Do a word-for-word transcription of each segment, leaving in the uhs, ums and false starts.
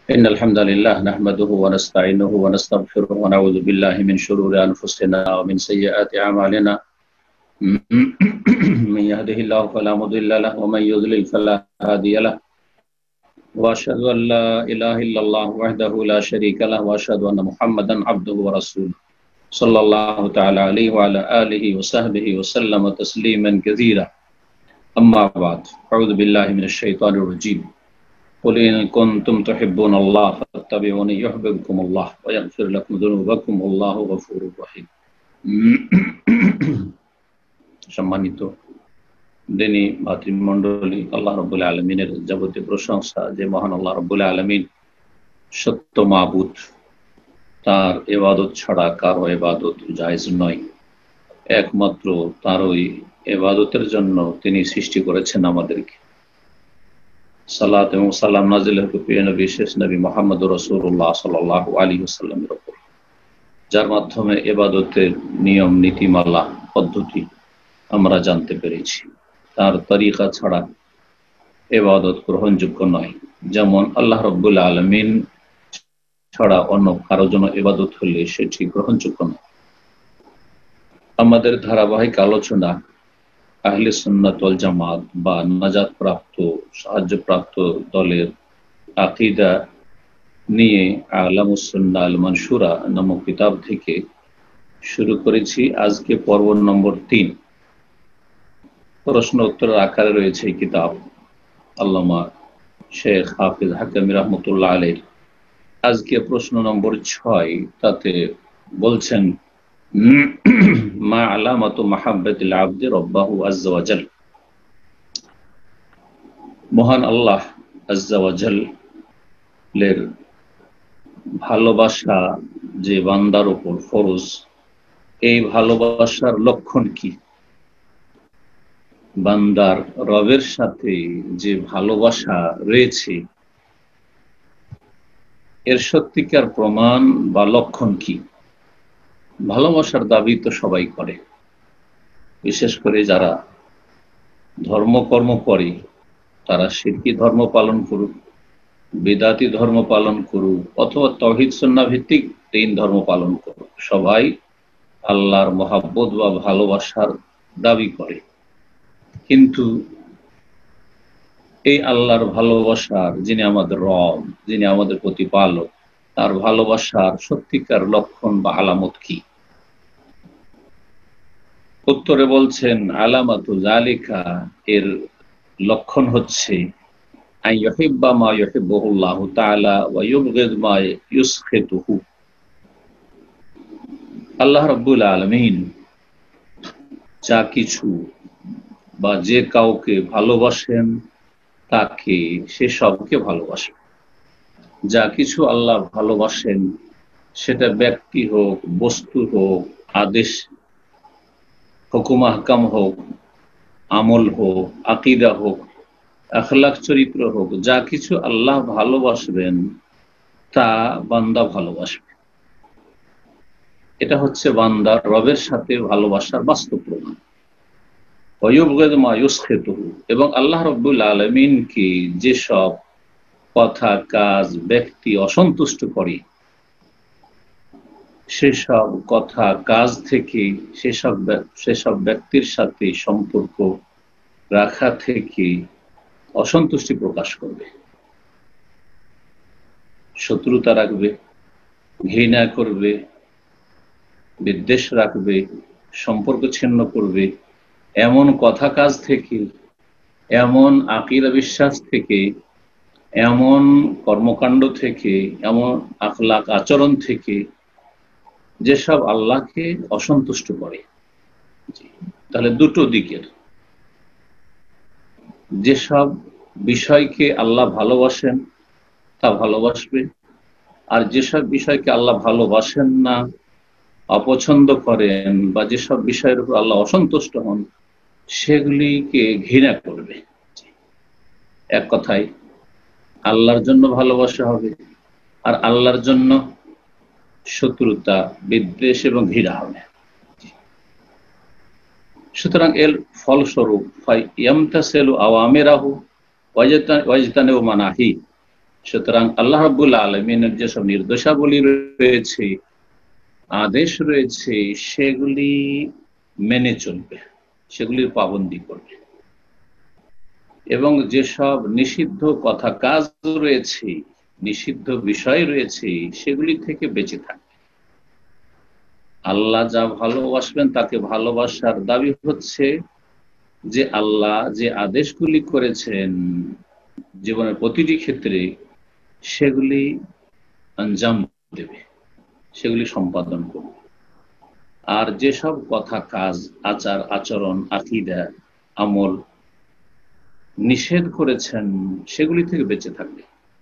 إن الحمد لله نحمده ونستعينه ونستغفره ونعوذ بالله من شرور أنفسنا ومن سيئات أعمالنا من يهده الله فلا مضل له ومن يضلل فلا هادي له وأشهد أن لا إله إلا الله وحده لا شريك له وأشهد أن محمدا عبده ورسوله صلى الله تعالى عليه وعلى آله وصحبه وسلم تسليما كثيرا أما بعد أعوذ بالله من الشيطان الرجيم قل إن كنتم تحبون الله فاتبعوني يحببكم الله ويغفر لكم ذنوبكم والله غفور رحيم সম্মানিত দিনী ভাতৃমণ্ডলী, আল্লাহ রাব্বুল আলামিনের যাবতীয় প্রশংসা যে মহান আল্লাহ রাব্বুল আলামিন সত্য মাবুদ, তার ইবাদত ছাড়া কারো ইবাদত জায়েজ নয়। একমাত্র তারই ইবাদতের জন্য তিনি সৃষ্টি করেছেন আমাদেরকে। সালাত এবং সালাম নাজিল হোক প্রিয় নবী শেষ নবী মুহাম্মদুর রাসূলুল্লাহ সাল্লাল্লাহু আলাইহি ওয়াসাল্লামের উপর, যার মাধ্যমে ইবাদতের নিয়ম নীতিমালা পদ্ধতি আমরা জানতে পেরেছি। তার তরিকা ছাড়া ইবাদত গ্রহণযোগ্য নয়। যেমন আল্লাহ রাব্বুল আলামিন ছাড়া অন্য কারো জন্য ইবাদত হলে সেটি গ্রহণযোগ্য নয়। আমাদের ধারাবাহিক আলোচনা আহলে সুন্নাত ওয়াল জামাত বা নাজাত প্রাপ্ত সাহায্যপ্রাপ্ত দলের আকীদা নিয়ে আলামুস সুন্নাহ আল মানসুরা নামক কিতাব থেকে শুরু করেছি। আজকে পর্ব নম্বর তিন, প্রশ্ন উত্তরের আকারে রয়েছে এই কিতাব। আল্লামা শেখ হাফিজ হাকামি রহমতুল্লাহ আলাইহি আজকে প্রশ্ন নম্বর ছয়, তাতে বলছেন মা আলামাতু মাহাব্বাতিল আবদি রাব্বাহু আযজা ওয়া জাল। মহান আল্লাহ আযজা ওয়া জালের ভালোবাসা যে বান্দার উপর ফরজ, এই ভালোবাসার লক্ষণ কি? বান্দার রবের সাথে যে ভালোবাসা রয়েছে এর সত্যিকার প্রমাণ বা লক্ষণ কি? ভালোবাসার দাবি তো সবাই করে, বিশেষ করে যারা ধর্মকর্ম করে তারা শিরকি ধর্ম পালন করুক, বিদাতি ধর্ম পালন করুক অথবা তাওহীদ সুন্নাহ ভিত্তিক তিন ধর্ম পালন করুক, সবাই আল্লাহর মহাব্বত বা ভালোবাসার দাবি করে। কিন্তু এই আল্লাহর ভালোবাসার, যিনি আমাদের রব, যিনি আমাদের প্রতিপালক, তার ভালোবাসার সত্যিকার লক্ষণ বা আলামত কি? উত্তরে বলছেন আলামাতু যালিকা, এর লক্ষণ হচ্ছে আন ইউহিব্বা মা ইউহিব্বুহুল্লাহু তাআলা ওয়া ইউবগিদ মা ইউসখিতুহু। আল্লাহ রাব্বুল আলামিন যা কিছু বা যে কাউকে ভালোবাসেন তাকে সে সবকে ভালোবাসেন। যা কিছু আল্লাহ ভালোবাসেন সেটা ব্যক্তি হোক, বস্তু হোক, আদেশ হুকুম আহকাম হোক, আমল হোক, আকীদা হোক, আখলাক চরিত্র হোক, যা কিছু আল্লাহ ভালোবাসবেন তা বান্দা ভালোবাসবে। এটা হচ্ছে বান্দার রবের সাথে ভালোবাসার বাস্তব প্রমাণ। এবং আল্লাহ রাব্বুল আলামিনকে যেসব কথা, কাজ, ব্যক্তি অসন্তুষ্ট করে সেসব কথা, কাজ থেকে সেসব সেসব ব্যক্তির সাথে সম্পর্ক রাখা থেকে অসন্তুষ্টি প্রকাশ করবে, শত্রুতা রাখবে, ঘৃণা করবে, বিদ্বেষ রাখবে, সম্পর্ক ছিন্ন করবে। এমন কথা কাজ থেকে, এমন আকীদা বিশ্বাস থেকে, এমন কর্মকাণ্ড থেকে, এমন আখলাক আচরণ থেকে যেসব আল্লাহকে অসন্তুষ্ট করে। তাহলে দুটো দিকের, যেসব বিষয়কে আল্লাহ ভালোবাসেন তা ভালোবাসবে, আর যেসব বিষয়কে আল্লাহ ভালোবাসেন না, অপছন্দ করেন বা যেসব বিষয়ের উপর আল্লাহ অসন্তুষ্ট হন সেগুলিকে ঘৃণা করবে। এক কথায় আল্লাহর জন্য ভালোবাসা হবে আর আল্লাহর জন্য শত্রুতা, বিদ্বেষ এবং ঘৃণা হবে। সুতরাং এর ফলস্বরূপ ইয়ামতাসিলু আওয়ামিরাহু ওয়াজতানিবু মানাহি, সুতরাং আল্লাহ রাব্বুল আলামিনের যেসব নির্দেশাবলী রয়েছে, আদেশ রয়েছে, সেগুলি মেনে চলবে, সেগুলির পাবন্দি করবে, এবং যেসব নিষিদ্ধ কথা কাজ রয়েছে, নিষিদ্ধ বিষয় রয়েছে, সেগুলি থেকে বেঁচে থাকবে। আল্লাহ যা ভালোবাসবেন তাকে ভালোবাসার দাবি হচ্ছে যে আল্লাহ যে আদেশগুলি করেছেন জীবনের প্রতিটি ক্ষেত্রে, সেগুলি আঞ্জাম দেবে, সেগুলি সম্পাদন করবে। আর যেসব কথা কাজ, আচার আচরণ, আকীদা, আমল নিষেধ করেছেন, সেগুলি থেকে বেঁচে থাকবে।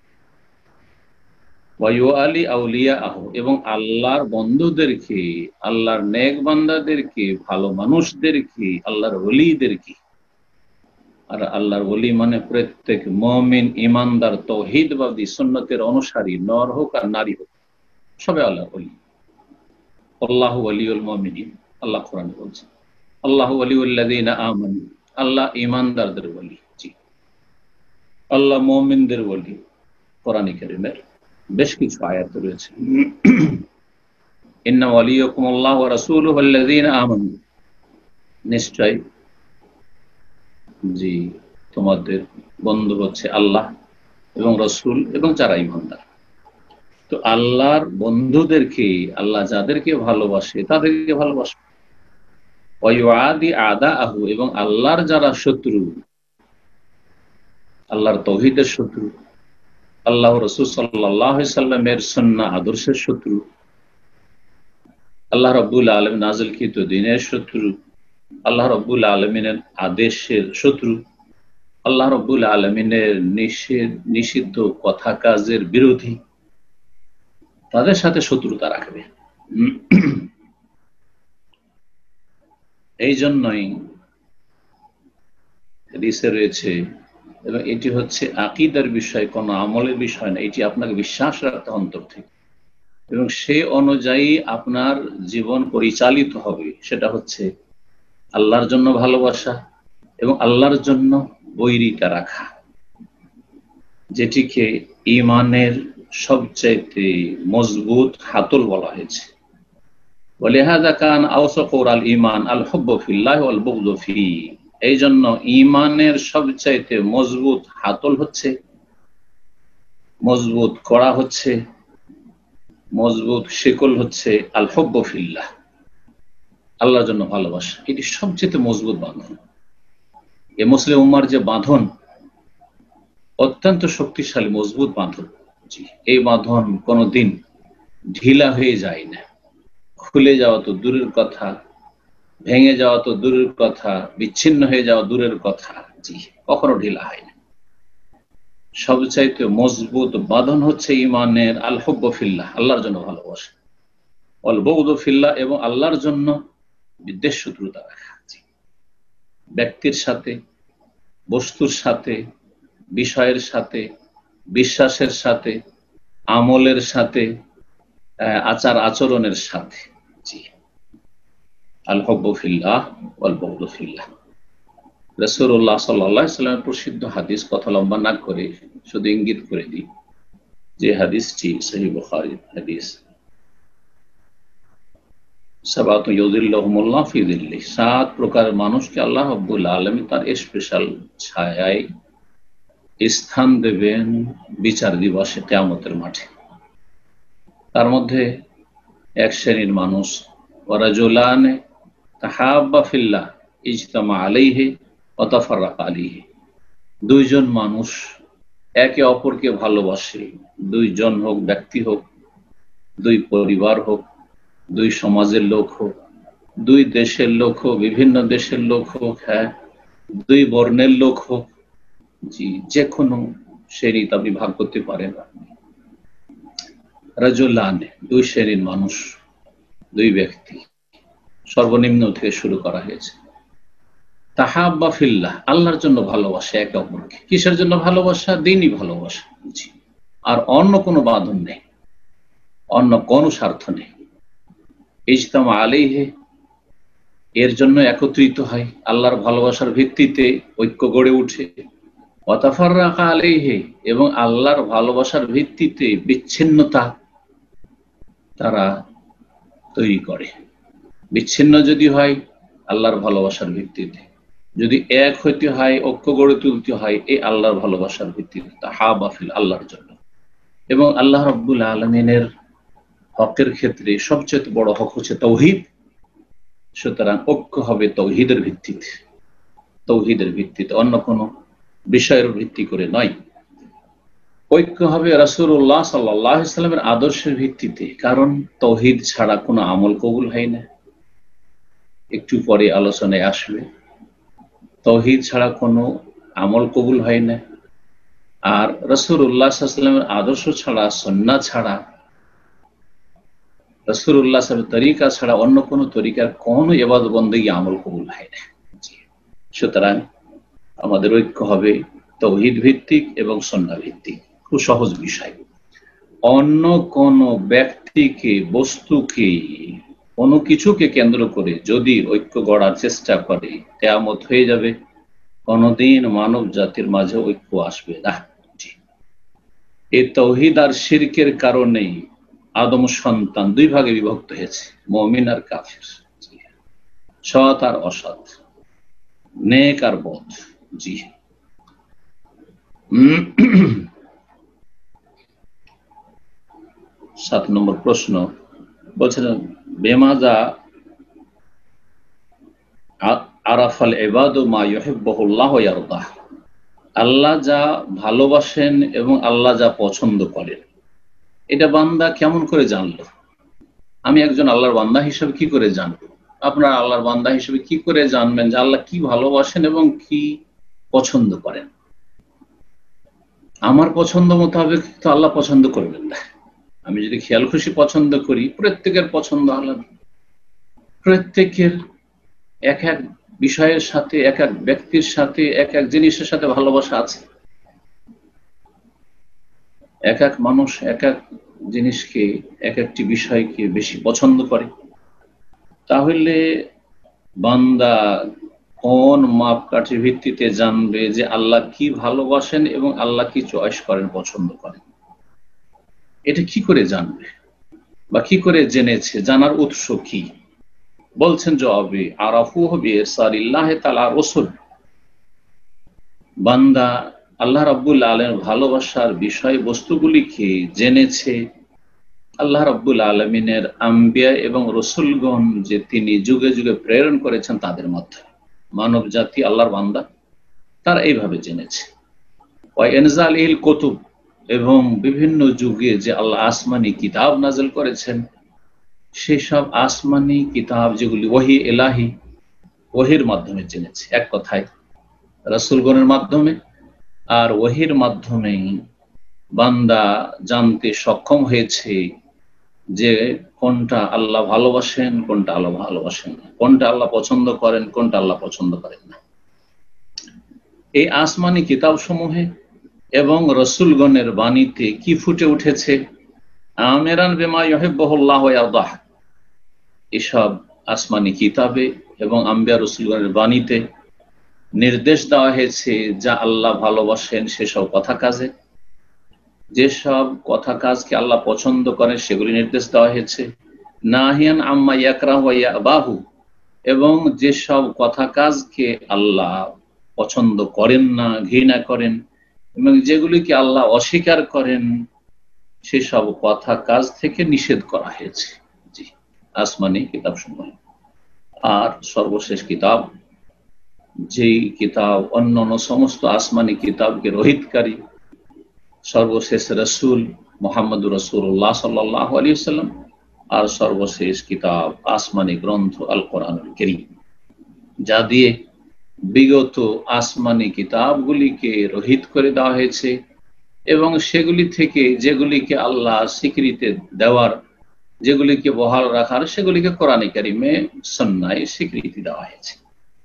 ওয়ায়ুআলি আউলিয়াহু, এবং আল্লাহর বন্ধুদেরকে, আল্লাহর নেক বান্দাদেরকে, ভালো মানুষদেরকে, আল্লাহর ওলিদেরকে, আর আল্লাহর ওলি মানে প্রত্যেক মুমিন, ইমানদার, তাওহীদবাদী, সুন্নতের অনুসারী, নর হোক আর নারী হোক, সবাই আল্লাহর ওলি। আল্লাহু ওয়ালিউল মুমিনিন, আল্লাহ কোরআনে বলছেন। আল্লাহু ওয়ালিউল্লাযীনা আমানু, আল্লাহ ঈমানদারদের ওলি। জি, আল্লাহ মুমিনদের ওলি। কোরআনে কারীমের বেশ কিছু আয়াত রয়েছে। ইন্না ওয়ালিয়াকুমুল্লাহু ওয়া রাসূলুহু আল্লাযীনা আমানু, নিশ্চয় জি তোমাদের বন্ধু হচ্ছে আল্লাহ এবং রাসূল এবং যারা ঈমানদার। তো আল্লাহর বন্ধুদেরকে, আল্লাহ যাদেরকে ভালোবাসে তাদেরকে ভালোবাসে। ওয়ায়ুআদি আদাআহু, এবং আল্লাহর যারা শত্রু, আল্লাহর তাওহীদের শত্রু, আল্লাহ রাসূল সাল্লাল্লাহু আলাইহি সাল্লামের সুন্নাহ আদর্শের শত্রু, আল্লাহ রাব্বুল আলামিন নাযিলকৃত দ্বীনের শত্রু, আল্লাহ রাব্বুল আলামিনের আদেশের শত্রু, আল্লাহ রাব্বুল আলামিনের নিষেধ নিষিদ্ধ কথা কাজের বিরোধী, তাদের সাথে শত্রুতা রাখবে। এই জন্যই হাদিসে রয়েছে, এবং এটি হচ্ছে আকীদার বিষয়, কোন আমলের বিষয় না, এটি আপনাকে বিশ্বাস রাখতে অন্তর থেকে, এবং সে অনুযায়ী আপনার জীবন পরিচালিত হবে। সেটা হচ্ছে আল্লাহর জন্য ভালোবাসা এবং আল্লাহর জন্য বৈরিতা রাখা, যেটিকে ঈমানের সবচাইতে মজবুত হাতল বলা হয়েছে। ওয়ালিহাযা কান আওসাকুল আল ঈমান আল হুব্বু ফিল্লাহি ওয়াল বুগযু ফি, এই জন্য ঈমানের সবচাইতে মজবুত হাতল হচ্ছে, মজবুত কড়া হচ্ছে, মজবুত শিকল হচ্ছে আল হুব্বু ফিল্লাহ, আল্লাহর জন্য ভালোবাসা। এটি সবচেয়ে মজবুত বাঁধন। এ মুসলিম উম্মার যে বাঁধন, অত্যন্ত শক্তিশালী মজবুত বাঁধন। জি, এই বাঁধন কোনোদিন ঢিলা হয়ে যায় না। খুলে যাওয়া তো দূরের কথা, ভেঙে যাওয়া তো দূরের কথা, বিচ্ছিন্ন হয়ে যাওয়া দূরের কথা, জি কখনো ঢিলা হয় না। সবচাইতে মজবুত বাঁধন হচ্ছে ঈমানের আল হুব্বু ফিল্লাহ, আল্লাহর জন্য ভালোবাসা, ওয়াল বুগযু ফিল্লাহ, এবং আল্লাহর জন্য বিদ্বেষ শত্রুতা রাখা। ব্যক্তির সাথে, বস্তুর সাথে, বিষয়ের সাথে, বিশ্বাসের সাথে, আমলের সাথে, আচার আচরণের সাথে। জি, আল হুব্বু ফিল্লাহ ওয়াল বুগযু ফিল্লাহ। রাসূলুল্লাহ সাল্লাল্লাহু আলাইহি ওয়াসাল্লামের প্রসিদ্ধ হাদিস, কথা লম্বা না করে শুধু ইঙ্গিত করে দিই যে হাদিসটি সহিহ বুখারীর হাদিস। সাবাতু ইউযিল্লুহুমুল্লাহু ফি যিল্লিহি, সাত প্রকারের মানুষকে আল্লাহ রাব্বুল আলামিন তার স্পেশাল ছায়ায় স্থান দেবেন বিচার দিবসে, কিয়ামতের মাঠে। তার মধ্যে এক শ্রেণীর মানুষ, ওয়ারাজুলানে তাহাব্বা ফিল্লাহ ইজতামা আলাইহি ওয়া তাফাররাকা আলাইহি, দুইজন মানুষ একে অপরকে ভালোবাসে, দুইজন হোক, ব্যক্তি হোক, দুই পরিবার হোক, দুই সমাজের লোক হোক, দুই দেশের লোক হোক, বিভিন্ন দেশের লোক হোক, হ্যাঁ দুই বর্ণের লোক হোক, জি যে কোনো শ্রেণী আপনি ভাগ করতে পারেন। রাজুলানে, দুই শ্রেণীর মানুষ, দুই ব্যক্তি, সর্বনিম্ন থেকে শুরু করা হয়েছে। তাহাব্বা ফিল্লাহ, আল্লাহর জন্য ভালোবাসা একে অপরকে। কিসের জন্য ভালোবাসা? দ্বীনি ভালোবাসা। জি, আর অন্য কোনো বাঁধন নেই, অন্য কোনো স্বার্থ নেই। ইজতামা আলাইহি, এর জন্য একত্রিত হয়, আল্লাহর ভালোবাসার ভিত্তিতে ঐক্য গড়ে উঠে। ওয়া তাফাররাকা আলাইহি, এবং আল্লাহর ভালোবাসার ভিত্তিতে বিচ্ছিন্নতা তারা তৈরি করে। বিচ্ছিন্ন যদি হয় আল্লাহর ভালোবাসার ভিত্তিতে, যদি এক হইতে হয়, ঐক্য গড়ে তুলতে হয় এই আল্লাহর ভালোবাসার ভিত্তিতে, তাহাবা ফিল, আল্লাহর জন্য। এবং আল্লাহ রাব্বুল আলামিনের হকের ক্ষেত্রে সবচেয়ে বড় হক হচ্ছে তাওহীদ। সুতরাং ঐক্য হবে তাওহীদের ভিত্তিতে, তাওহীদের ভিত্তিতে, অন্য কোনো বিষয়ের ভিত্তি করে নয়। ঐক্য হবে রাসূলুল্লাহ সাল্লাল্লাহু আলাইহি ওয়াসাল্লামের আদর্শের ভিত্তিতে, কারণ তাওহীদ ছাড়া কোনো আমল কবুল হয় না, একটু পরে আলোচনায় আসবে। তাওহীদ ছাড়া কোনো আমল কবুল হয় না, আর রাসূলুল্লাহ সাল্লাল্লাহু আলাইহি ওয়াসাল্লামের আদর্শ ছাড়া, সুন্নাহ ছাড়া, রাসূলুল্লাহ সাল্লাল্লাহু আলাইহি ওয়াসাল্লামের তরিকা ছাড়া অন্য কোনো তরিকার কোনো ইবাদত বন্দেগী আমল কবুল হয় না। সুতরাং আমাদের ঐক্য হবে তাওহীদ ভিত্তিক এবং সুন্নাহ ভিত্তিক। খুব সহজ বিষয়। অন্য কোন ব্যক্তিকে, বস্তুকে, কোনো কিছুকে কেন্দ্র করে যদি ঐক্য গড়ার চেষ্টা করে, কিয়ামত হয়ে যাবে, কোনদিন মানব জাতির মাঝে ঐক্য আসবে না। এই তাওহীদ আর শিরকের কারণেই আদম সন্তান দুই ভাগে বিভক্ত হয়েছে, মুমিন আর কাফির, সৎ আর অসৎ, নেক আর বদ। জি সাত নম্বর প্রশ্ন বলছেন, বেমাজা আরাফাল ইবাদু মা ইউহিব্বুহুল্লাহ ওয়া ইয়ারদাহ, আল্লাহ যা ভালোবাসেন এবং আল্লাহ যা পছন্দ করেন এটা বান্দা কেমন করে জানলো? আমি একজন আল্লাহর বান্দা হিসেবে কি করে জানবো? আপনারা আল্লাহর বান্দা হিসেবে কি করে জানবেন যে আল্লাহ কি ভালোবাসেন এবং কি পছন্দ করেন? আমার পছন্দ মোতাবেক তো আল্লাহ পছন্দ করবেন না। আমি যদি খেয়াল খুশি পছন্দ করি, প্রত্যেকের পছন্দ আলাদা, প্রত্যেকের এক এক বিষয়ের সাথে, এক এক ব্যক্তির সাথে, এক এক জিনিসের সাথে ভালোবাসা আছে। এক এক মানুষ এক এক জিনিসকে, এক একটি বিষয়কে বেশি পছন্দ করে। তাহলে বান্দা কোন মাপকাঠির ভিত্তিতে জানবে যে আল্লাহ কি ভালোবাসেন এবং আল্লাহ কি চয়েস করেন, পছন্দ করেন? এটা কি করে জানবে বা কি করে জেনেছে? জানার উৎস কি? বলছেন জবাবে, আরাফুহু বিইরসালিল্লাহি তাআলা রাসূল, বান্দা আল্লাহ রাব্বুল আলামিনের ভালোবাসার বিষয় বস্তুগুলিকে জেনেছে আল্লাহ রাব্বুল আলামিনের আম্বিয়া এবং রাসূলগণ যে তিনি যুগে যুগে প্রেরণ করেছেন তাদের মাধ্যমে। মানব জাতি আল্লাহর বান্দা তারা এইভাবে জেনেছে। ওয়া ইনজালিল কুতুব, এবং বিভিন্ন যুগে যে আল্লাহ আসমানি কিতাব নাযিল করেছেন, সেসব আসমানি কিতাব যেগুলি ওহী ইলাহি, ওহীর মাধ্যমে জেনেছে। এক কথায় রাসূলগণের মাধ্যমে আর ওহীর মাধ্যমে বান্দা জানতে সক্ষম হয়েছে যে কোনটা আল্লাহ ভালোবাসেন, কোনটা আল্লাহ ভালোবাসেন না, কোনটা আল্লাহ পছন্দ করেন, কোনটা আল্লাহ পছন্দ করেন না। এই আসমানি কিতাব সমূহে এবং রাসূলগণের বাণীতে কি ফুটে উঠেছে? আমিরান বিমা ইউহিব্বুহুল্লাহ ওয়া ইয়ারদাহ, এসব আসমানি কিতাবে এবং আম্বিয়া রাসূলগণের বাণীতে নির্দেশ দেওয়া হয়েছে যা আল্লাহ ভালোবাসেন সেসব কথা কাজে, যেসব কথা কাজকে আল্লাহ পছন্দ করেন সেগুলি নির্দেশ দেওয়া হয়েছে। নাহিয়ান আম্মা ইয়াকরাহু ওয়া ইয়াবাহু, এবং যেসব কথা কাজকে আল্লাহ পছন্দ করেন না, ঘৃণা করেন, এবং যেগুলিকে আল্লাহ অস্বীকার করেন সেসব কথা কাজ থেকে নিষেধ করা হয়েছে। জি, আসমানি কিতাব সমূহ। আর সর্বশেষ কিতাব, যেই কিতাব অন্যান্য সমস্ত আসমানি কিতাবকে রহিতকারী, সর্বশেষ রাসূল মুহাম্মদুর রাসূলুল্লাহ সাল্লাল্লাহু আলাইহি ওয়াসাল্লাম, আর সর্বশেষ কিতাব আসমানি গ্রন্থ আল কোরআনুল কারীম, যা দিয়ে বিগত আসমানি কিতাবগুলিকে রহিত করে দেওয়া হয়েছে এবং সেগুলি থেকে যেগুলিকে আল্লাহ স্বীকৃতি দেওয়ার, যেগুলিকে বহাল রাখার, সেগুলিকে কোরআনে কারিমে সুন্নায় স্বীকৃতি দেওয়া হয়েছে।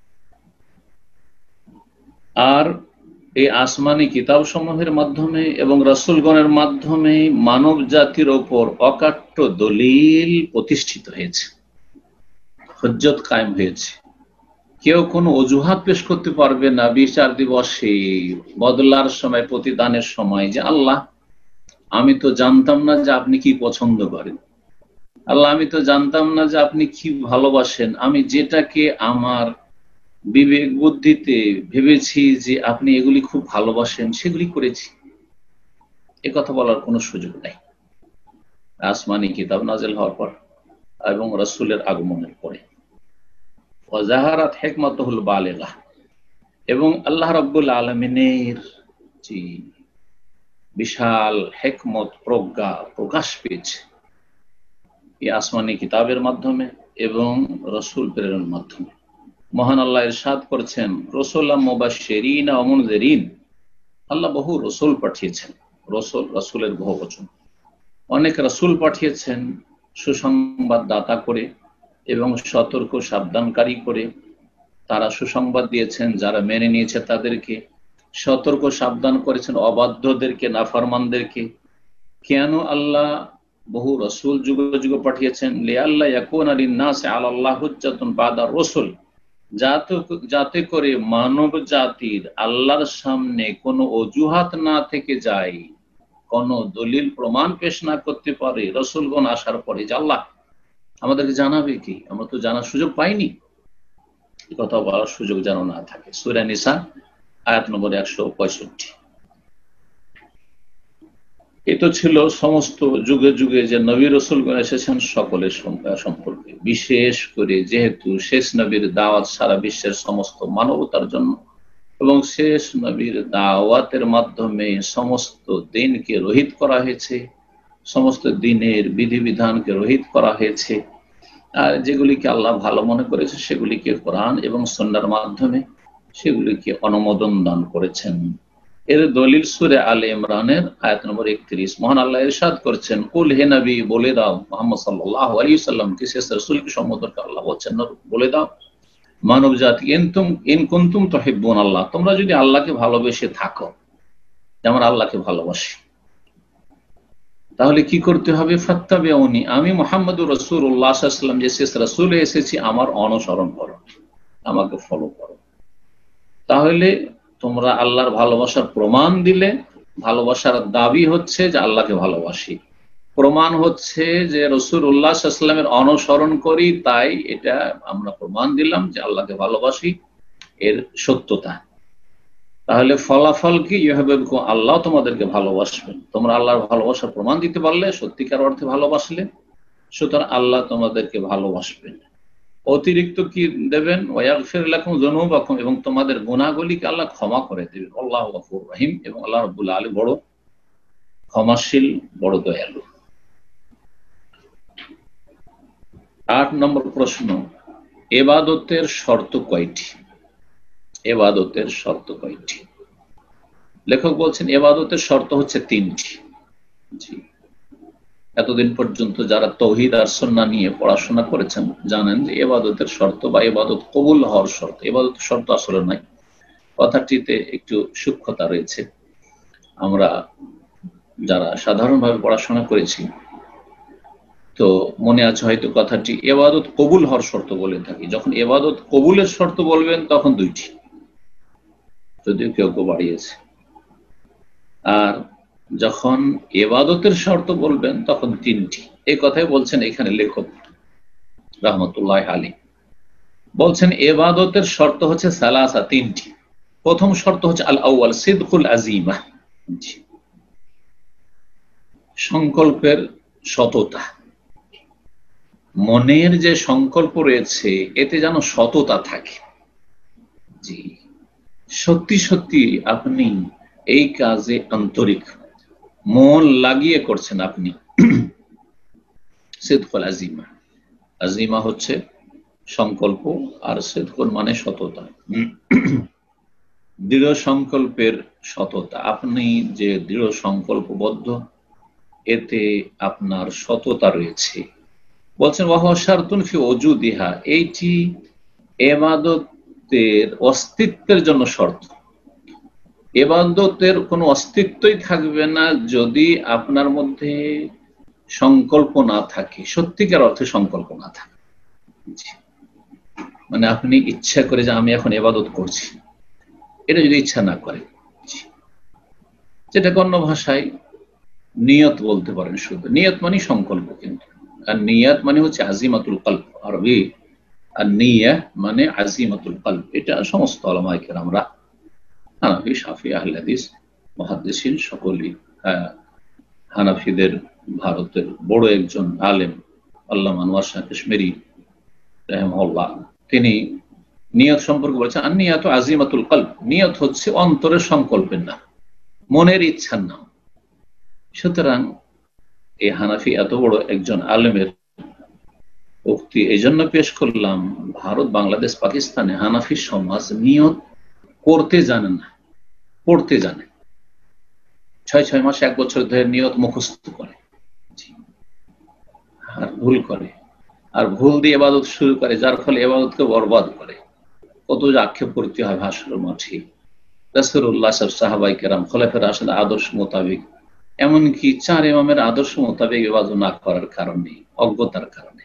আর এই আসমানি কিতাব সমূহের মাধ্যমে এবং রাসূলগণের মাধ্যমে মানব জাতির ওপর অকাট্য দলিল প্রতিষ্ঠিত হয়েছে, হুজ্জত কায়েম হয়েছে। কেউ কোনো অজুহাত পেশ করতে পারবে না বিচার দিবসে, বদলার সময়, প্রতিদানের সময়, যে আল্লাহ আমি তো জানতাম না যে আপনি কি পছন্দ করেন, আল্লাহ আমি তো জানতাম না যে আপনি কি ভালোবাসেন, আমি যেটাকে আমার বিবেক বুদ্ধিতে ভেবেছি যে আপনি এগুলি খুব ভালোবাসেন সেগুলি করেছি। এ কথা বলার কোনো সুযোগ নাই আসমানি কিতাব নাজিল হওয়ার পর এবং রাসূলের আগমনের পরে। ওয়াজাহারাত হিকমাতুহুল বালিগা, এবং আল্লাহ রাব্বুল আলামিনের যে বিশাল হিকমত, প্রজ্ঞা প্রকাশ পেয়েছে এই আসমানি কিতাবের মাধ্যমে এবং রাসূল প্রেরণের মাধ্যমে। মহান আল্লাহ ইরশাদ করেছেন, রাসূলাম মুবাশশিরিনা ওয়া মুনযিরিন, আল্লাহ বহু রাসূল পাঠিয়েছেন। রাসূল, রাসূলের বহুবচন, অনেক রাসূল পাঠিয়েছেন সুসংবাদদাতা করে এবং সতর্ক সাবধানকারী করে। তারা সুসংবাদ দিয়েছেন যারা মেনে নিয়েছে তাদেরকে, সতর্ক সাবধান করেছেন অবাধ্যদেরকে, নাফরমানদেরকে। কেন আল্লাহ বহু রাসূল যুগ যুগ পাঠিয়েছেন? লিআল্লা ইয়াকুনা লিন-নাসি আলাল্লাহি হুজ্জাতুন বা'দা রাসূল, যাতে যাতে করে মানব জাতির আল্লাহর সামনে কোনো অজুহাত না থেকে যায়, কোনো দলিল প্রমাণ পেশ না করতে পারে রাসূলগণ আসার পরে, যে আল্লাহ আমাদেরকে জানাবে কি, আমরা তো জানার সুযোগ পাইনি, কথা বলার সুযোগ যেন না থাকে। সূরা নিসা আয়াত নম্বর একশো পঁয়ষট্টি। এ তো ছিল সমস্ত যুগে যুগে যে নবী রাসূলগণ এসেছেন সকলের সম্পর্কে, বিশেষ করে যেহেতু শেষ নবীর দাওয়াত সারা বিশ্বের সমস্ত মানবতার জন্য, এবং শেষ নবীর দাওয়াতের মাধ্যমে সমস্ত দিনকে রহিত করা হয়েছে, সমস্ত দিনের বিধিবিধানকে রহিত করা হয়েছে, আর যেগুলিকে আল্লাহ ভালো মনে করেছে সেগুলিকে কোরআন এবং সুন্নাহর মাধ্যমে সেগুলিকে অনুমোদন দান করেছেন। এর দলিল সূরা আলে ইমরানের আয়াত নম্বর একত্রিশ। মহান আল্লাহ ইরশাদ করেছেন, কুল হে নবী বলে দাও, মুহাম্মদ সাল্লাল্লাহু আলাইহি ওয়াসাল্লামকে, শেষ রাসূলকে সম্বোধন করে আল্লাহ বলছেন, বলে দাও মানব জাতি, ইনতুম ইন কুনতুম তুহিব্বুন আল্লাহ, তোমরা যদি আল্লাহকে ভালোবেসে থাকো, যেমন আল্লাহকে ভালোবাসি, তাহলে কি করতে হবে? ফাত্তাবিউনি, আমি মুহাম্মদুর রাসূলুল্লাহ সাল্লাল্লাহু আলাইহি ওয়াসাল্লাম যে শেষ রাসূল এসেছি আমার অনুসরণ করো, আমাকে ফলো করো। তাহলে তোমরা আল্লাহর ভালোবাসার প্রমাণ দিলে। ভালোবাসার দাবি হচ্ছে যে আল্লাহকে ভালোবাসি, প্রমাণ হচ্ছে যে রাসূলুল্লাহ সাল্লাল্লাহু আলাইহি ওয়াসাল্লামের অনুসরণ করি, তাই এটা আমরা প্রমাণ দিলাম যে আল্লাহকে ভালোবাসি, এর সত্যতা। তাহলে ফলাফল কি? ইউহিব্বুকুম, আল্লাহ তোমাদেরকে ভালোবাসবেন। তোমরা আল্লাহর ভালোবাসার প্রমাণ দিতে পারলে, সত্যিকার অর্থে ভালোবাসলে, সুতরাং আল্লাহ তোমাদেরকে ভালোবাসবেন। অতিরিক্ত কি দেবেন? ওয়াগফির লাকুম যুনুবাকুম, এবং তোমাদের গুনাহগুলিকে আল্লাহ ক্ষমা করে দেবেন। আল্লাহু গফুর রহিম, এবং আল্লাহ রাব্বুল আলামিন বড় ক্ষমাশীল, বড় দয়ালু। আট নম্বর প্রশ্ন, ইবাদতের শর্ত কয়টি? ইবাদতের শর্ত কয়টি? লেখক বলছেন ইবাদতের শর্ত হচ্ছে তিনটি। জি, এতদিন পর্যন্ত যারা তাওহীদ আর সুন্নাহ নিয়ে পড়াশোনা করেছেন জানেন যে ইবাদতের শর্ত বা ইবাদত কবুল হওয়ার শর্ত, ইবাদতের শর্ত আসলে নাই, কথাটিতে একটু সূক্ষ্মতা রয়েছে। আমরা যারা সাধারণভাবে পড়াশোনা করেছি তো মনে আছে হয়তো কথাটি, ইবাদত কবুল হওয়ার শর্ত বলে থাকি। যখন ইবাদত কবুলের শর্ত বলবেন তখন দুইটি, যদিও কেউ কেউ বাড়িয়েছে। আর যখন ইবাদতের শর্ত বলবেন তখন তিনটি। এই কথাই বলছেন এখানে লেখক রাহমাতুল্লাহ আলাইহি, বলছেন ইবাদতের শর্ত হচ্ছে সালাসা, তিনটি। প্রথম শর্ত হচ্ছে আল আউয়াল সিদকুল আযীমা, সংকল্পের সততা। মনের যে সংকল্প রয়েছে এতে যেন সততা থাকে। জি, সত্যি সত্যি আপনি এই কাজে আন্তরিক, মন লাগিয়ে করছেন আপনি। সিদকুল আযীমা, আযীমা হচ্ছে সংকল্প, আর সিদকুল মানে সততা, দৃঢ় সংকল্পের সততা। আপনি যে দৃঢ় সংকল্পবদ্ধ, এতে আপনার সততা রয়েছে। বলছেন ওয়াহুয়া শারতুন ফি ওজুদিহা, এইটি ইবাদতের অস্তিত্বের জন্য শর্ত। ইবাদতের কোনো অস্তিত্বই থাকবে না যদি আপনার মধ্যে সংকল্প না থাকে, সত্যিকার অর্থে সংকল্প না থাকে। মানে আপনি ইচ্ছা করে যে আমি এখন ইবাদত করছি, এটা যদি ইচ্ছা না করে, যেটাকে অন্য ভাষায় নিয়ত বলতে পারেন। শুধু নিয়ত মানে সংকল্প, কিন্তু আর নিয়ত মানে হচ্ছে আজিমাতুল কলব, আরবি আর নিয়া মানে আজিমাতুল কলব। এটা সমস্ত উলামায়ে কেরামরা, হানাফি, শাফি, আহলে হাদিস, মুহাদ্দিসিন সকলেই, হানাফিদের ভারতের বড় একজন আলেম আল্লামা আনোয়ার শাহ কাশ্মীরি রাহিমাহুল্লাহ, তিনি নিয়ত সম্পর্কে বলেছেন, আর নিয়ত আজিমাতুল কলব, নিয়ত হচ্ছে অন্তরের সংকল্পের নাম, মনের ইচ্ছার নাম। সুতরাং এই হানাফি এত বড় একজন আলেমের উক্তি এই জন্য পেশ করলাম, ভারত, বাংলাদেশ, পাকিস্তানে হানাফি সমাজ নিয়ত করতে জানে না, পড়তে জানে। ছয় ছয় মাস এক বছর ধরে নিয়ত মুখস্থ করে আর ভুল করে, আর ভুল দিয়ে ইবাদত শুরু করে, যার ফলে ইবাদতকে বরবাদ করে। কত যে আক্ষেপ করতে হয় ভাষার মাঠে। রাসূলুল্লাহ সাহাবায়ে কেরাম, খোলাফায়ে রাশিদিন আদর্শ মোতাবেক, এমনকি চার ইমামের আদর্শ মোতাবেক ইবাদত না করার কারণে, অজ্ঞতার কারণে।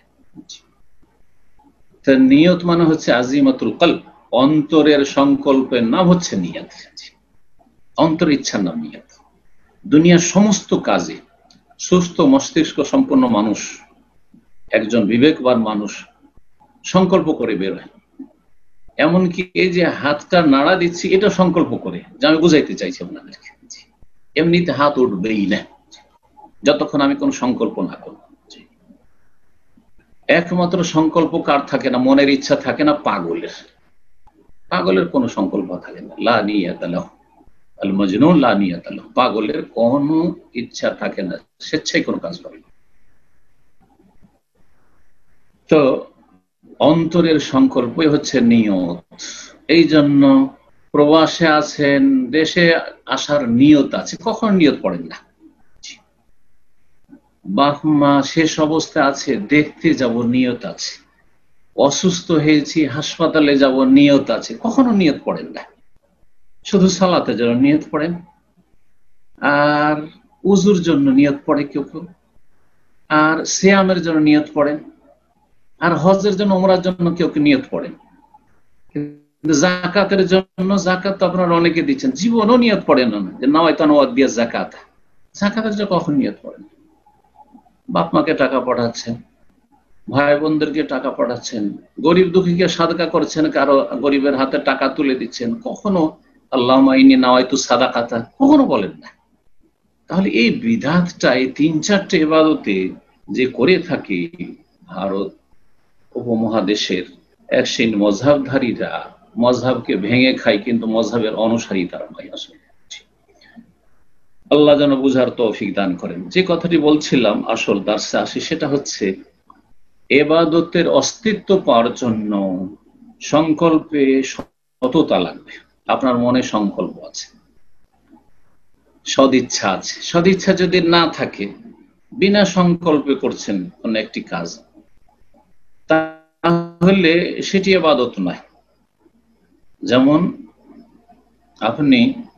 তার নিয়ত মানে হচ্ছে আজিমাতুল কলব, অন্তরের সংকল্পের নাম হচ্ছে নিয়ত। অন্তর ইচ্ছার নাম নিয়ত। দুনিয়ার সমস্ত কাজে সুস্থ মস্তিষ্ক সম্পন্ন মানুষ, একজন বিবেকবান মানুষ সংকল্প করে বেরোয়। এমনকি এই যে হাতটা নাড়া দিচ্ছি, এটা সংকল্প করে, যে আমি বুঝাইতে চাইছি আপনাদেরকে। এমনিতে হাত উঠবেই না যতক্ষণ আমি কোন সংকল্প না করব। একমাত্র সংকল্প কার থাকে না? মনের ইচ্ছা থাকে না? পাগলের। পাগলের কোনো সংকল্প থাকে না। লা নিয়াতা লাহু, আল মাজনুন লা নিয়াতা লাহু, পাগলের কোনো ইচ্ছা থাকে না, স্বেচ্ছায় কোনো কাজ করে না। তো অন্তরের সংকল্পই হচ্ছে নিয়ত। এই জন্য প্রবাসে আছেন, দেশে আসার নিয়ত আছে, কখন নিয়ত পড়েন না? বাপ মা শেষ অবস্থায় আছে, দেখতে যাব, নিয়ত আছে। অসুস্থ হয়েছি, হাসপাতালে যাব, নিয়ত আছে, কখনো নিয়ত পড়েন না। শুধু সালাতের জন্য নিয়ত পড়েন, আর উজুর জন্য নিয়ত পড়ে কেউ কেউ, আর সিয়ামের জন্য নিয়ত পড়েন, আর হজের জন্য, ওমরার জন্য কেউ কেউ নিয়ত পড়েন। কিন্তু যাকাতের জন্য, যাকাত তো আপনারা অনেকে দিচ্ছেন, জীবনও নিয়ত পড়েন না যে নাওয়াইতু ওয়াদিয়া যাকাত। যাকাতের জন্য কখন নিয়ত পড়েন? বাপ মাকে টাকা পাঠাচ্ছেন, ভাই বোনদেরকে টাকা পাঠাচ্ছেন, গরিব দুঃখীকে সাদকা করছেন, কারো গরিবের হাতে টাকা তুলে দিচ্ছেন, কখনো আল্লাহুম্মা ইন্নী নাওয়াইতু সাদাকাতা কখনো বলেন না। তাহলে এই বিধাতটা, এই তিন চারটে ইবাদতে যে করে থাকে ভারত উপমহাদেশের এক শ্রেণী মযহাবধারীরা, মযহাবকে ভেঙে খায়, কিন্তু মযহাবের অনুসারী তারা নয় আসলে। আল্লাহ যেন বুঝার তৌফিক দান করেন। যে কথাটি বলছিলাম, আসল দার্সে আসি, সেটা হচ্ছে ইবাদতের অস্তিত্ব পাওয়ার জন্য সংকল্পে সততা লাগবে। আপনার মনে সংকল্প আছে, সদিচ্ছা আছে। সদিচ্ছা যদি না থাকে, বিনা সংকল্পে করছেন কোন একটি কাজ, তাহলে সেটি ইবাদত নয়। যেমন আপনি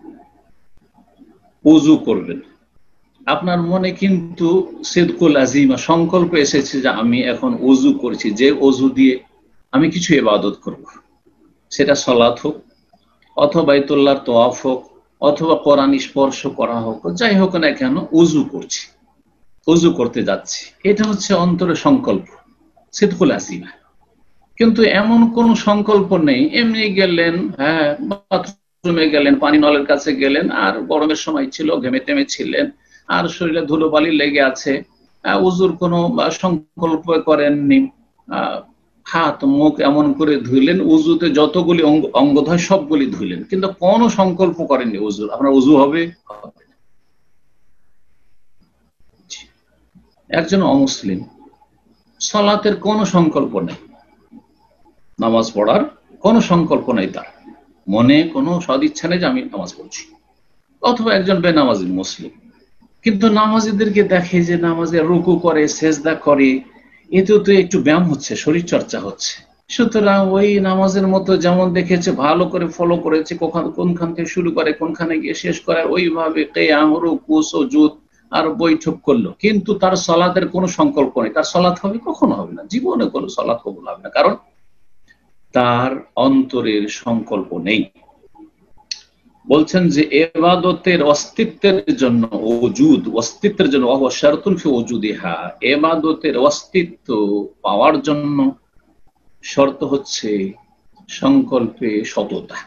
ওযু করবেন, আপনার মনে কিন্তু সিদকুল আজিমা, সংকল্প এসেছে যে আমি এখন ওযু করছি, যে ওযু দিয়ে আমি কিছু ইবাদত করব, সেটা সালাত হোক, অথবা বাইতুল্লাহর তওয়াফ হোক, অথবা কোরআন স্পর্শ করা হোক, যাই হোক না কেন, ওযু করছি, ওযু করতে যাচ্ছি, এটা হচ্ছে অন্তরের সংকল্প, সিদকুল আজিমা। কিন্তু এমন কোন সংকল্প নেই, এমনি গেলেন, হ্যাঁ বাথরুমে গেলেন, পানি নলের কাছে গেলেন, আর গরমের সময় ছিল, ঘেমে টেমে ছিলেন, আর শরীরে ধুলোবালি লেগে আছে, ওযুর কোনো সংকল্প করেননি, হাত মুখ এমন করে ধুইলেন, উজুতে যতগুলি অঙ্গ হয় সবগুলি ধুইলেন, কিন্তু কোনো সংকল্প করেননি ওযুর, আপনার ওযু হবে? একজন অমুসলিম, সালাতের কোনো সংকল্প নেই, নামাজ পড়ার কোনো সংকল্প নেই, তার মনে কোনো সদিচ্ছা নেই যে আমি নামাজ পড়ছি। অথবা একজন বেনামাজি মুসলিম, কিন্তু নামাজিদেরকে দেখে যে নামাজে রুকু করে, সেজদা করে, এতেও তো একটু ব্যায়াম হচ্ছে, শরীর চর্চা হচ্ছে। সুতরাং ওই নামাজের মতো যেমন দেখেছে, ভালো করে ফলো করেছে, কোনখান থেকে শুরু করে কোনখানে গিয়ে শেষ করে, ওইভাবে কিয়াম, রুকু, সুজুদ আর বৈঠক করলো, কিন্তু তার সালাতের কোনো সংকল্প নেই। তার সালাত হবে? কখনো হবে না, জীবনে কোনো সালাত কবুল হবে না। কারণ তার অন্তরের সংকল্প নেই। বলছেন যে ইবাদতের অস্তিত্বের জন্য ওজুদ অস্তিত্বের জন্য ওয়া শারতুন ফি ওজুদিহা, ইবাদতের অস্তিত্ব পাওয়ার জন্য শর্ত হচ্ছে সংকল্পে সততা।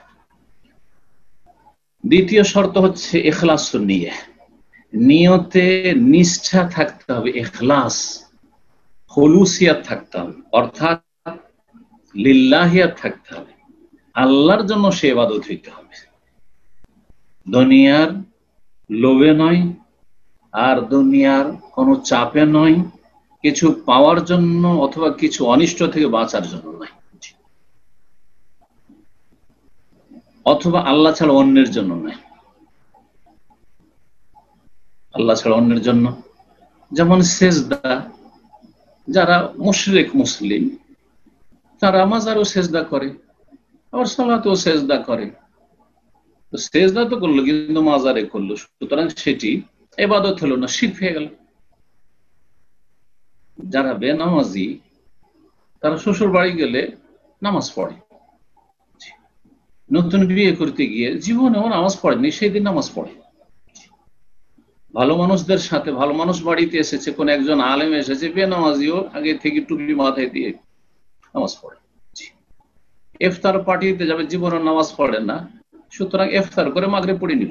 দ্বিতীয় শর্ত হচ্ছে ইখলাসুন নিয়াহ, নিয়তে নিষ্ঠা থাকতে হবে, ইখলাস খুলুসিয়াত থাকতে হবে, অর্থাৎ লিল্লাহিয়াত থাকতে হবে, আল্লাহর জন্য সে ইবাদত হইতে হবে, দুনিয়ার লোভে নয়, আর দুনিয়ার কোনো চাপে নয়, কিছু পাওয়ার জন্য অথবা কিছু অনিষ্ট থেকে বাঁচার জন্য নয়, অথবা আল্লাহ ছাড়া অন্যের জন্য নয়, আল্লাহ ছাড়া অন্যের জন্য। যেমন সেজদা, যারা মুশরিক মুসলিম তারা মাজারও সেজদা করে, আবার সালাতেও সেজদা করে, তো সেজদা তো করলো কিন্তু মাজারে করলো, সুতরাং সেটি ইবাদত হলো না, শিরক হয়ে গেল। যারা বেনামাজি তারা শ্বশুর বাড়ি গেলে নামাজ পড়ে, নতুন বিয়ে করতে গিয়ে জীবনেও নামাজ পড়েনি, সেই দিন নামাজ পড়ে। ভালো মানুষদের সাথে, ভালো মানুষ বাড়িতে এসেছে, কোন একজন আলেম এসেছে, বেনামাজিও আগে থেকে টুপি মাথায় দিয়ে নামাজ পড়ে। ইফতার পার্টিতে যাবে, জীবনে নামাজ পড়ে না, সুতরাং ইফতার করে মাগরিব পড়ে নিল।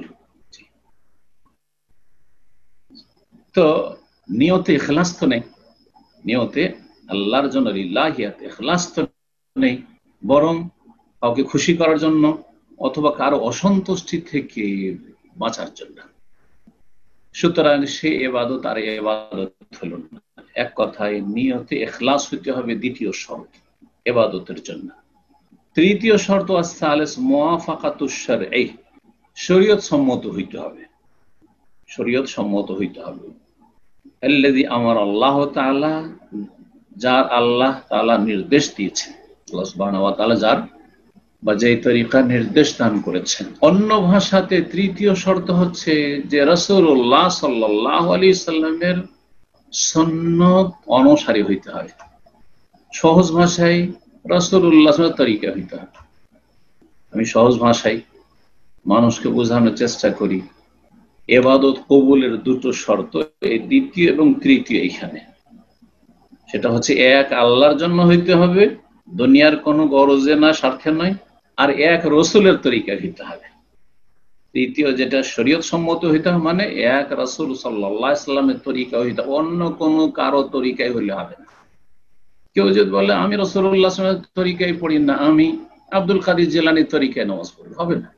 তো নিয়তে ইখলাস তো নেই, নিয়তে আল্লাহর জন্য লিল্লাহিয়াত ইখলাস তো নেই, বরং কাউকে খুশি করার জন্য অথবা কারো অসন্তুষ্টি থেকে বাঁচার জন্য। সুতরাং সে ইবাদত আর ইবাদত হলো না। এক কথায় নিয়তে ইখলাস হইতে হবে দ্বিতীয় শর্ত ইবাদতের জন্য। তৃতীয় শর্ত আস-সালিস মুওয়াফাকাতুশ শারঈ, শরীয়ত সম্মত হইতে হবে, শরীয়ত সম্মত হইতে হবে। আল্লাযী আমারা আল্লাহ তাআলা, যার আল্লাহ তাআলা নির্দেশ দিয়েছেন, আল্লাহ সুবহানাহু ওয়া তাআলা যার বা যে তরিকা নির্দেশ দান করেছেন। অন্য ভাষাতে তৃতীয় শর্ত হচ্ছে যে রাসূলুল্লাহ সাল্লাল্লাহু আলাইহি সাল্লামের সুন্নাত অনুসারী হইতে হয়। সহজ ভাষায় রাসূলুল্লাহর তরিকা হইতে হবে। আমি সহজ ভাষায় মানুষকে বোঝানোর চেষ্টা করি, ইবাদত কবুলের দুটো শর্ত, এই দ্বিতীয় এবং তৃতীয় এখানে। সেটা হচ্ছে এক আল্লাহর জন্য হইতে হবে, দুনিয়ার কোনো গরজে না, স্বার্থে নয়, আর এক রাসূলের তরিকা হইতে হবে। তৃতীয় যেটা শরীয়ত সম্মত হইতে হবে, মানে এক রাসূল সাল্লাল্লাহু আলাইহি সাল্লামের তরিকা হইতে হবে, অন্য কোনো কারো তরিকায় হইলে হবে না। কেউ যদি বলে আমি রাসূলুল্লাহ সাল্লাল্লাহু আলাইহি সাল্লামের তরিকায় পড়ি না, আমি আব্দুল কাদের জিলানীর তরিকায় নামাজ পড়ি, হবে না।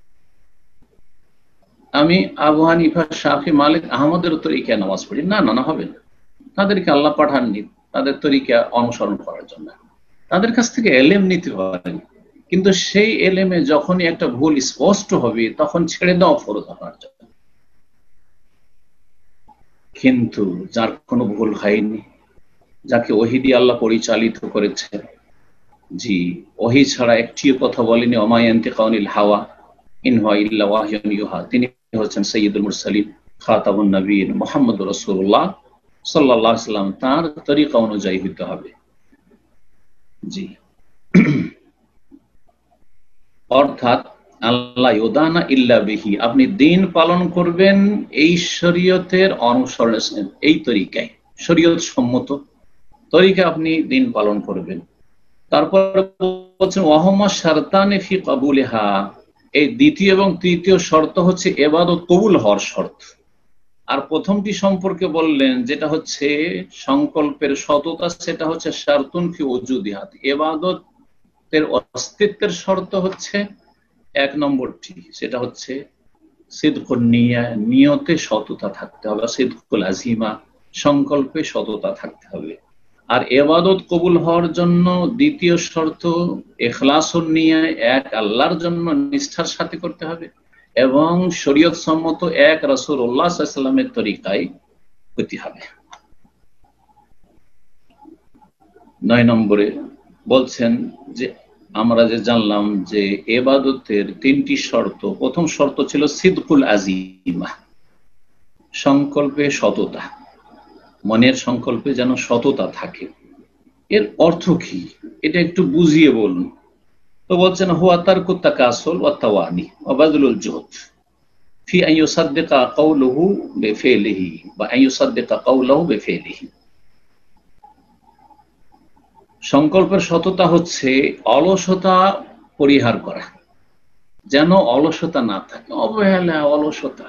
আমি আবু হানিফা, শাফি, মালিক, আহমদের তরিকায় নামাজ পড়ি, না না না হবে না। তাদেরকে আল্লাহ পাঠাননি তাদের তরিকা অনুসরণ করার জন্য, তাদের কাছ থেকে এলেম নিতে পারেন, কিন্তু সেই এলেমে যখনই একটা ভুল স্পষ্ট হবে তখন ছেড়ে দেওয়া ফরজ আপনার জন্য। কিন্তু যার কোনো ভুল হয়নি, যাকে ওহী দিয়ে আল্লাহ পরিচালিত করেছেন, জি ওহী ছাড়া একটিও কথা বলেনি, ওমা ইয়ানতিকু আনিল হাওয়া ইন হুয়া ইল্লা ওয়াহয়ুন ইউহা, তিনি হচ্ছেন সাইয়্যিদুল মুরসালিন খাতামুন নবিয়্যিন মুহাম্মদুর রাসূলুল্লাহ সাল্লাল্লাহু আলাইহি সাল্লাম, তার তরিকা অনুযায়ী হতে হবে। জি অর্থাৎ আল্লাহ ইউদানা ইল্লা বিহি, আপনি দিন পালন করবেন এই শরীয়তের অনুসরণে, এই তরিকায় শরীয়ত সম্মত তরিকা আপনি দিন পালন করবেন। তারপর বলছেন ওয়াহুমা শারতানি ফি কবুলিহা, এই দ্বিতীয় এবং তৃতীয় শর্ত হচ্ছে ইবাদত কবুল হওয়ার শর্ত। আর প্রথমটি সম্পর্কে বললেন যেটা হচ্ছে সংকল্পের সততা, সেটা হচ্ছে শারতুন ফি ওজুদিহা, ইবাদতের অস্তিত্বের শর্ত হচ্ছে এক নম্বরটি, সেটা হচ্ছে সিদকুন নিয়া, নিয়তে সততা থাকতে হবে, সিদকুল আযিমা, সংকল্পে সততা থাকতে হবে। আর ইবাদত কবুল হওয়ার জন্য দ্বিতীয় শর্ত ইখলাসুন নিয়া, এক আল্লাহর জন্য নিষ্ঠার সাথে করতে হবে, এবং শরীয়ত সম্মত এক রাসূলুল্লাহ সাল্লাল্লাহু আলাইহি সাল্লামের তরিকায় হতে হবে। নয় নম্বরে বলছেন যে আমরা যে জানলাম যে ইবাদতের তিনটি শর্ত, প্রথম শর্ত ছিল সিদকুল আযিমা, সংকল্পে সততা, মনের সংকল্পে যেন সততা থাকে। এর অর্থ কি এটা একটু বুঝিয়ে বলুন। তো বলছেন হুয়া তারকুত তাকাসুল ওয়া তাওয়ানি ওয়া বাযলুল জুহদ ফি আন ইউসাদ্দিকা কাওলুহু বিফিলিহি বা আন ইউসাদ্দিকা কাওলুহু বিফিলিহি। সংকল্পের সততা হচ্ছে অলসতা পরিহার করা, যেন অলসতা না থাকে, অবহেলা অলসতা।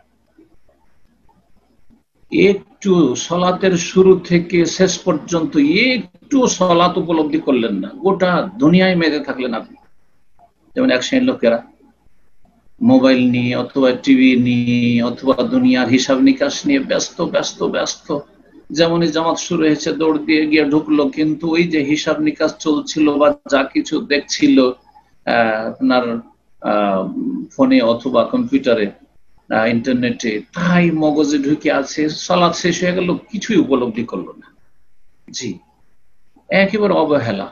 একটু সলাতের শুরু থেকে শেষ পর্যন্ত একটু সলাত উপলব্ধি করলেন না, গোটা দুনিয়ায় মেতে থাকলেন আপনি। যেমন এক শ্রেণীর লোকেরা মোবাইল নিয়ে অথবা টিভি নিয়ে অথবা দুনিয়ার হিসাব নিকাশ নিয়ে ব্যস্ত ব্যস্ত ব্যস্ত। যেমনই জামাত শুরু হয়েছে দৌড় দিয়ে গিয়ে ঢুকলো, কিন্তু ওই যে হিসাব নিকাশ চলছিল বা যা কিছু দেখছিল আপনার ফোনে অথবা কম্পিউটারে ইন্টারনেটে, তাই মগজে ঢুকে আছে। সালাত শেষ হয়ে গেল, কিছুই উপলব্ধি করলো না। জি, একেবারে অবহেলা।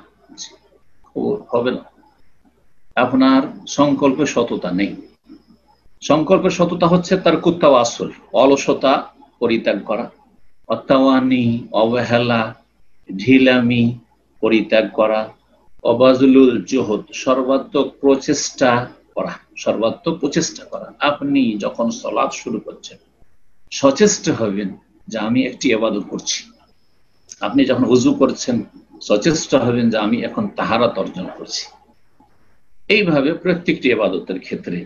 হবে না, আপনার সংকল্পের সততা নেই। সংকল্পের সততা হচ্ছে তার কুত্তাও আসল, অলসতা পরিত্যাগ করা, অত্যাওয়ানি অবহেলা ঢিলামি পরিত্যাগ করা, অবাজুলুল জুহুদ সর্বাত্মক প্রচেষ্টা করা, সর্বাত্মক প্রচেষ্টা করা। আপনি যখন সালাত শুরু করছেন সচেষ্ট হবেন যে আমি একটি ইবাদত করছি। আপনি যখন ওযু করছেন সচেষ্ট হবেন যে আমি এখন তাহারাত অর্জন করছি। এইভাবে প্রত্যেকটি ইবাদতের ক্ষেত্রে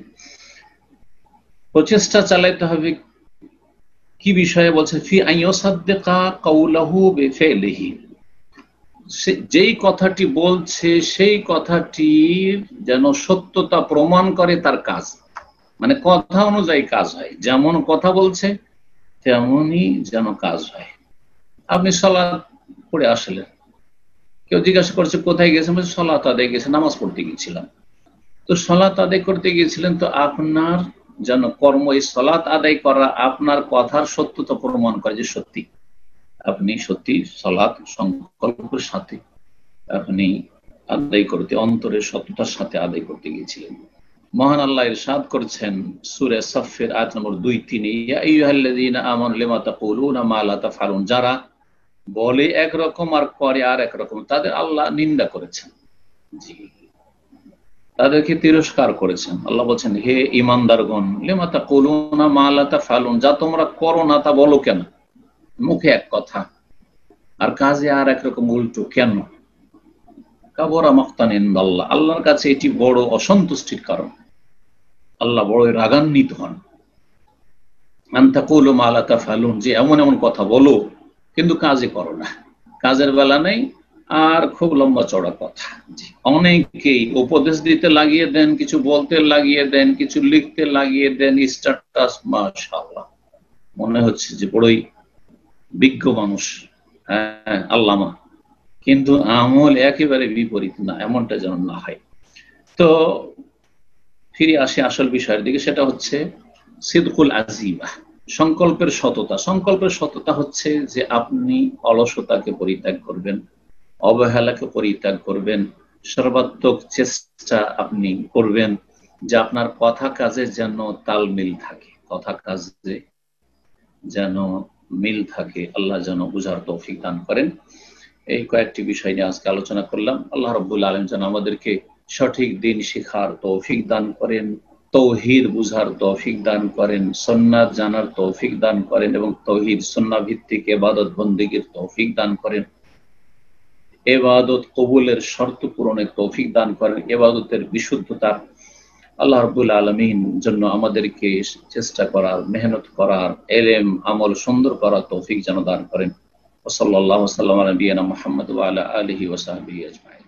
প্রচেষ্টা চালাইতে হবে। কি বিষয়ে বলছে? ফি আন ইউসাদ্দিকা কাওলাহু বিফিলিহি, যেই কথাটি বলছে সেই কথাটি যেন সত্যতা প্রমাণ করে তার কাজ, মানে কথা অনুযায়ী কাজ হয়। যেমন কথা বলছে তেমনই যেন কাজ হয়। আপনি সালাত পড়ে আসলেন, কেউ জিজ্ঞাসা করছে কোথায় গেছেন, বলছে সালাত আদায় গেছে, নামাজ পড়তে গিয়েছিলাম। তো সালাত আদায় করতে গিয়েছিলেন, তো আপনার যেন কর্ম এই সালাত আদায় করা আপনার কথার সত্যতা প্রমাণ করে যে সত্যি আপনি সত্যি সালাত সংকল্পের সাথে আপনি আদায় করতে, অন্তরের সত্যতার সাথে আদায় করতে গিয়েছিলেন। মহান আল্লাহ ইরশাদ করছেন সূরা সাফের আয়াত নম্বর দুই তিন, ইয়া আইয়ুহাল্লাযীনা আমানু লিমা তাকুলুনা মা লা তাফআলুন, যারা বলে একরকম আর করে আর একরকম, তাদের আল্লাহ নিন্দা করেছেন। জি, তাদেরকে তিরস্কার করেছেন। আল্লাহ বলছেন হে ঈমানদারগণ, লিমা তাকুলুনা মা লা তাফআলুন, যা তোমরা করো না তা বলো কেন? মুখে এক কথা আর কাজে আর একরকম উল্টো কেন? কাবুরা মাকতান ইনদাল্লাহ, আল্লাহর কাছে এটি বড় অসন্তুষ্টির কারণ। আল্লাহ বড় রাগান্বিত হন। আন তাকুলু মা লা তাফআলুন, যে এমন এমন কথা বলো কিন্তু কাজে করো না, কাজের বেলা নেই আর খুব লম্বা চড়া কথা। অনেকেই উপদেশ দিতে লাগিয়ে দেন, কিছু বলতে লাগিয়ে দেন, কিছু লিখতে লাগিয়ে দেন, স্ট্যাটাস মাশাআল্লাহ মনে হচ্ছে যে বড়ই বিজ্ঞ মানুষ, হ্যাঁ আল্লামা, কিন্তু আমল একেবারে বিপরীত না, এমনটা যেন না হয়। তো ফিরে আসে আসল বিষয়ের দিকে, সেটা হচ্ছে সিদকুল আজিমা, সংকল্পের সততা। সংকল্পের সততা হচ্ছে যে আপনি অলসতাকে পরিত্যাগ করবেন, অবহেলাকে পরিত্যাগ করবেন, সর্বাত্মক চেষ্টা আপনি করবেন যে আপনার কথা কাজে যেন তাল মিল থাকে, কথা কাজে যেন মিল থাকে। আল্লাহ যেন বুঝার তৌফিক দান করেন। এই কয়েকটি বিষয় নিয়ে আজকে আলোচনা করলাম। আল্লাহ রাব্বুল আলামিন যেন আমাদেরকে সঠিক দিন শিখার তৌফিক দান করেন, তৌহিদ বুঝার তৌফিক দান করেন, সুন্নাত জানার তৌফিক দান করেন এবং তৌহিদ সুন্নাহ ভিত্তিক ইবাদত বন্দেগীর তৌফিক দান করেন। ইবাদত কবুলের শর্ত পূরণের তৌফিক দান করেন, ইবাদতের বিশুদ্ধতা আল্লাহ রাব্বুল আলামিন জন্য আমাদেরকে চেষ্টা করার, মেহনত করার, ইলম আমল সুন্দর করার তৌফিক যেন দান করেন। ওয়া সাল্লাল্লাহু ওয়া সাল্লাম আলা নবিয়িনা মুহাম্মদ ওয়া আলা আলিহি ওয়া সাহবিহি আজমাইন।